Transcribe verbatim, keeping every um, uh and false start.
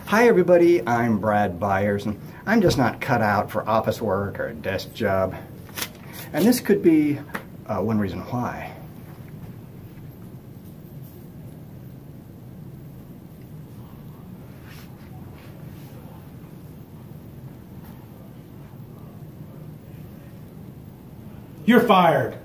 Hi everybody, I'm Brad Byers, and I'm just not cut out for office work or a desk job. And this could be uh, one reason why. You're fired.